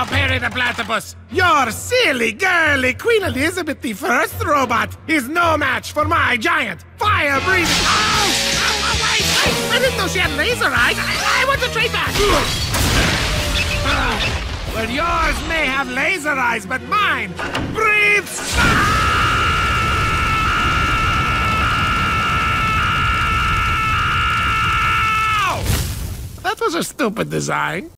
Perry the Platypus! Your silly, girly Queen Elizabeth I robot is no match for my giant, fire-breathing... wait! I didn't know she had laser eyes! I want to trade back! Well, yours may have laser eyes, but mine breathes fire! That was a stupid design.